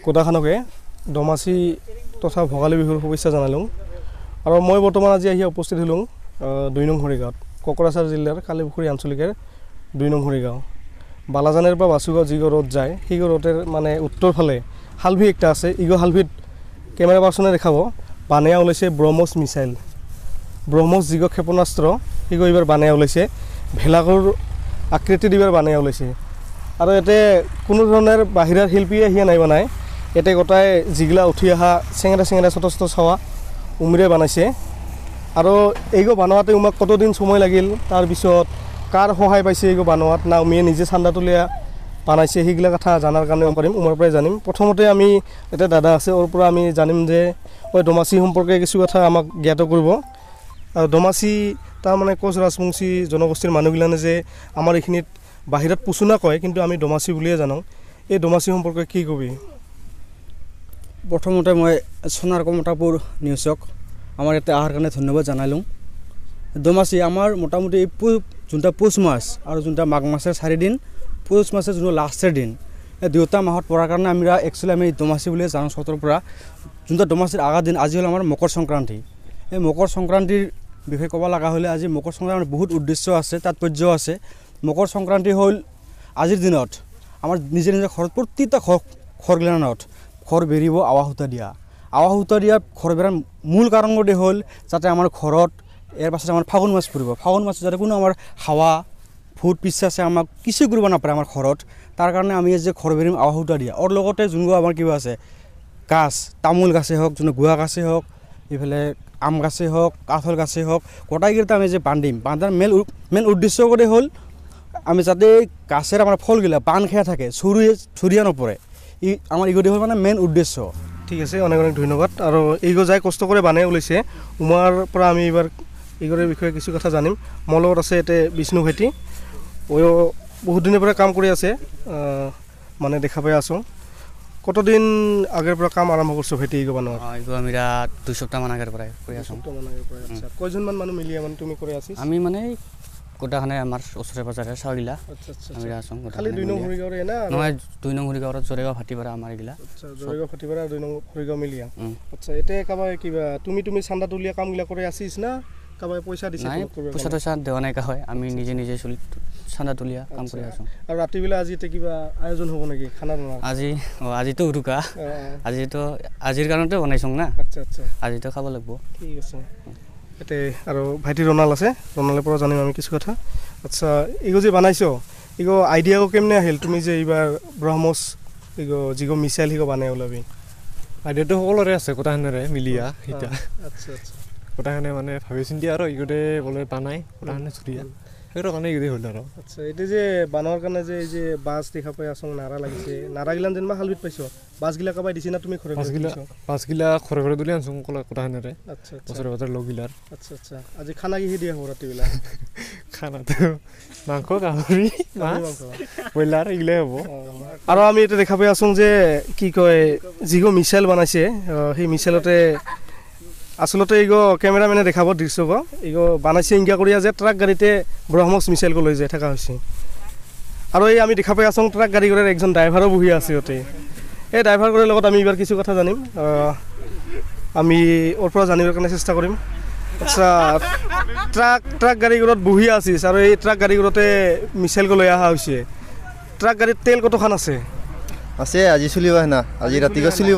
কোটাখানকে দমাচি তথা ভোগালী বিহুৰ শুভেচ্ছা জনালোঁ আৰু মই বৰ্তমান আজি আহি উপস্থিত হলোঁ ২ নং হৰিগাঁৱত কোকৰাঝাৰ জিলাৰ কালিপুখুৰী আঞ্চলিকৰ ২ নং হৰিগাঁও বালাজানের পৰা বাসুগাঁও যিগো রোড যায় সেই রোডের মানে উত্তর ফালে হালভি একটা আছে ইগো হালভিত ক্যামেরা পার্সনে দেখাব বানিয়া ওলাইছে ব্রহ্মস মিসাইল ব্রহ্মস যিগো ক্ষেপণাস্ত্র সিগো এবার বানিয়া ওলাইছে ভেলাঘৰ আকৃতি দিবার বানিয়া ওলাইছে আৰু এতে কোনো ধৰণৰ বাহিৰৰ শিল্পীয়ে আহিয়া নাই বনায় এতে গোটাই যিগিলা উঠি অহা চেঙেৰা চেঙেৰা ছোট ছোট চাৱা উমৰে বানাইছে আৰু এইগো বানোৱাতে উমাক কতদিন সময় লাগিল তাৰপিছত কাৰ সহায় পাইছে এইগো বানোৱাত না উমিয়ে নিজে চান্দা তুলিয়া বানাইছে সেইগিলা কথা জানাৰ কাৰণে পাৰিম উমৰ পৰাই জানিম প্ৰথমতে আমি এটা দাদা আছে ওৰ পৰা আমি জানিম যে ওই দমাচি সম্পৰ্কে কিছু কথা আমাক জ্ঞাত কৰিব আৰু দমাচি তাৰ মানে কোচ ৰাজবংশী জনগোষ্ঠীৰ মানুহগিলানে যে আমাৰ এইখিনিত বাহিৰত পুচুনা কয় কিন্তু আমি দমাচি বুলিয়ে জানো এই দমাচি সম্পৰ্কে কি কবি প্ৰথমতে মই সোনাৰ কমতাপুৰ নিউজক আমাৰ ইয়াতে অহাৰ কাৰণে ধন্যবাদ জনালোঁ দমাচি আমাৰ মোটামুটি যোনটা পুষ মাছ আৰু যোনটা মাঘ মাছের 4 দিন পুষ মাছের যোনটো লাস্টের দিন এই দুটা মাহত পড়ার কারণে আমরা একচুয়ালি আমি দমাচি বলে জানো সতর পৰা যোনটা দমাচির আগা দিন আজি হল আমার মকৰ সংক্ৰান্তি এই মকৰ সংক্ৰান্তিৰ বিষয়ে ক'ব লগা হলে আজি মকৰ সংক্ৰান্তিৰ বহুত উদ্দেশ্য আছে তাৎপৰ্য আছে মকৰ সংক্ৰান্তি হল আজিৰ দিনত আমাৰ নিজে নিজে ঘৰত প্ৰতিটা ঘৰগিলানত ঘৰ বেৰিব আৱাহুতা দিয়া ঘৰ বেৰাৰ মূল কাৰণটো হল যাতে আমাৰ ঘৰত এর পাশে আমার ফাগুন মাছ পড়ব ফাগুন মাছ যাতে কোনো আমার হাওয়া ফুট পিছাছে আমাক কিছু কৰিব নাপাৰে আমাৰ ঘৰত তাৰ কাৰণে আমি যে ঘৰ বেৰিম আৱাহুতা দিয়া ওর লগতে যোনগো আমাৰ কিবা আছে গাছ তামোল গাছে হোক যোন গুয়া গাছে হোক এইফালে আম গাছে হোক কাঠল গাছে হোক গোটাইকেইটা আমি যে বান্ধাৰ মেইন উদ্দেশ্য করে হল আমি যাতে গাছের আমার ফলগিলা বান খেয়া থাকে ছড়িয়া নপৰে আমার ইগোটি হল মানে মেইন উদ্দেশ্য ঠিক আছে অনেক অনেক ধন্যবাদ আৰু এইগো যাই কষ্ট করে বানাই ওলাইছে উমাৰ পৰা আমি এবাৰ এইগোৰ বিষয়ে কিছু কথা জানিম মোৰ লগত আছে এতে বিষ্ণু ভাইটি ওই বহুত দিনৰ পৰা কাম কৰি আছে মানে দেখা পাই আছো কতদিন আগৰ পৰা কাম আৰম্ভ কৰিছো ভাইটি এইগো বানোৱা এইগো আমি 2 সপ্তাহ মান আগৰ পৰা কৰি আছো আচ্ছা কয়জন মান মানুহ মিলি মানে তুমি কৰি আছিস আমি মানে কোটাখানে আমাৰ ওচৰে পাজৰে চাওগিলা আচ্ছা আমি আছো খালি 2 নং হৰিগাঁৱৰে না নহয় 2 নং হৰিগাঁৱৰ জৰেগাঁও ফাটিপাৰা আমাৰ গিলা আচ্ছা জৰেগাঁও ফাটিপাৰা 2 নং হৰিগাঁও মিলিয়া আচ্ছা এতে কাবা কিবা তুমি চান্দা তুলিয়া কামগিলা কৰি আছিস না কাবা পয়সা দিছে পয়সা দেওয়া নাই কা হয় আমি নিজে নিজে চলি চান্দা তুলিয়া কাম কৰি আছো আৰু ৰাতিবেলা আজি এতে কিবা আয়োজন হ'ব নেকি খানা বনোৱা আজি তো উৰুকা আজিৰ কাৰণতে বনাইছং না আচ্ছা আজি তো খাব লাগিব ঠিক আছে এতে আৰু ভাইটি ৰনাল আছে ৰনালৰ পৰা জানিম আমি কিছু কথা আচ্ছা ইগো যে বানাইছো ইগো আইডিয়াও কেমনে আহিল তুমি যে এইবাৰ ব্ৰহ্মস ইগো যিগো মিসাইল হিগো বানাই ওলাবি আইডিয়াটো সকলোৰে আছে কোটাখানেৰে মিলিয়া হিতা আচ্ছা কোটাখানে মানে ভাবি চিন্তি আৰু ইগোতে বলে বানাই কোটাখানে চুৰিয়া সেইটো কাৰণে ইগোতে হল আৰু আচ্ছা এটা যে বানোৱাৰ কাৰণে যে এই যে বাস দেখা পাই আছো নাৰা লাগিছে নাৰা গিলান যেন হালবিত পাইছো বাস গিলা কাবাই দিছিনা তুমি ঘৰে বাস গিলা ঘৰে তুলি আনছো কোটাখানেৰে আচ্ছা ওচৰে পাজৰ লগিলাৰ আচ্ছা আজি খানা কি দিয়া হ'ব ৰাতিবেলা খানাটো মাংস গাহৰি মাছ ব্ৰইলাৰ ইগিলাই হ'ব আৰু আমি এটা দেখা পাই আছো যে কি কয় যিগো মিসাইল বানাইছে সেই মিসাইলতে আসলতে ইগো ক্যামেরাম্যানে দেখাব দৃশ্যক ইগো বানাইছে ইংগা করিয়া যে ট্রাক গাড়িতে ব্রহ্মস মিসাইল লৈ যায় থাকা হৈছে আৰু এই আমি দেখা পাই আছো ট্রাক গাড়ি করে একজন ড্রাইভারও বহি আছে ওতে এই ড্রাইভার করে লগত আমি এবাৰ কিছু কথা জানিম আমি ওর পৰা জানিবৰ কাৰণে চেষ্টা কৰিম আচ্ছা ট্রাক গাড়ি ঘৰত বহি আছিস আৰু এই ট্রাক গাড়ি ঘৰতে মিসাইল লৈ আহা হৈছে ট্রাক গাড়িত তেল কতখান আছে আজি চলিব না আজি ৰাতিকে চলিব